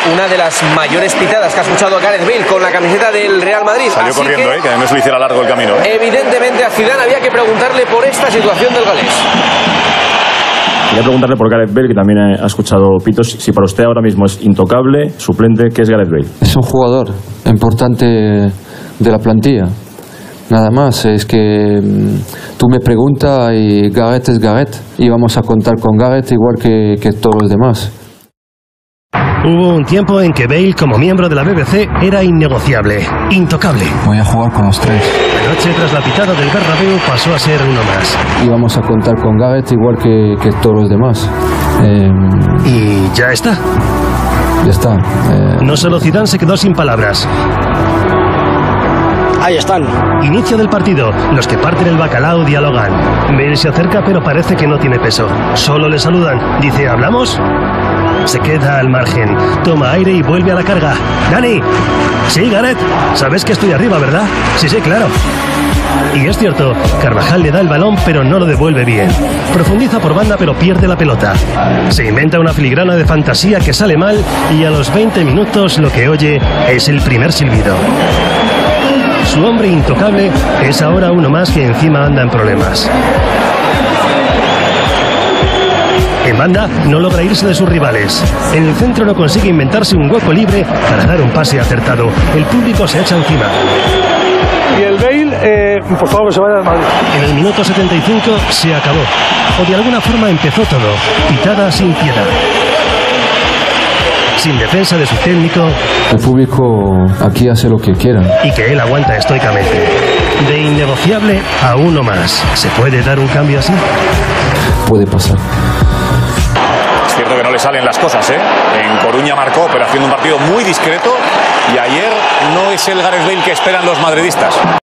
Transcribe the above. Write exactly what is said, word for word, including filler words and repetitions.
una de las mayores pitadas que ha escuchado a Gareth Bale con la camiseta del Real Madrid. Salió Así corriendo, que, ¿eh? Que no se le hiciera largo el camino. Evidentemente a Zidane había que preguntarle por esta situación del galés. Quería preguntarle por Gareth Bale, que también ha escuchado pitos, si para usted ahora mismo es intocable, suplente, ¿qué es Gareth Bale? Es un jugador importante de la plantilla. Nada más, es que tú me preguntas y Gareth es Gareth y vamos a contar con Gareth igual que, que todos los demás. Hubo un tiempo en que Bale, como miembro de la B B C, era innegociable, intocable. Voy a jugar con los tres. Anoche, tras la pitada del Bernabéu, pasó a ser uno más. Y vamos a contar con Gareth igual que, que todos los demás. Eh, y ya está. Ya está. Eh, no solo Zidane se quedó sin palabras. Ahí están. Inicio del partido. Los que parten el bacalao dialogan. Bale se acerca, pero parece que no tiene peso. Solo le saludan. Dice, ¿hablamos? Se queda al margen. Toma aire y vuelve a la carga. ¡Dani! Sí, Gareth. Sabes que estoy arriba, ¿verdad? Sí, sí, claro. Y es cierto, Carvajal le da el balón, pero no lo devuelve bien. Profundiza por banda, pero pierde la pelota. Se inventa una filigrana de fantasía que sale mal y a los veinte minutos lo que oye es el primer silbido. Su hombre intocable es ahora uno más que encima anda en problemas. En banda no logra irse de sus rivales. En el centro no consigue inventarse un hueco libre para dar un pase acertado. El público se echa encima. Y el Bale, eh, por favor, se vaya al Madrid. En el minuto setenta y cinco se acabó. O de alguna forma empezó todo. Pitada sin piedad. Sin defensa de su técnico. El público aquí hace lo que quiera. Y que él aguanta estoicamente. De innegociable a uno más. ¿Se puede dar un cambio así? Puede pasar. Es cierto que no le salen las cosas, ¿eh? En Coruña marcó, pero haciendo un partido muy discreto. Y ayer no es el Gareth Bale que esperan los madridistas.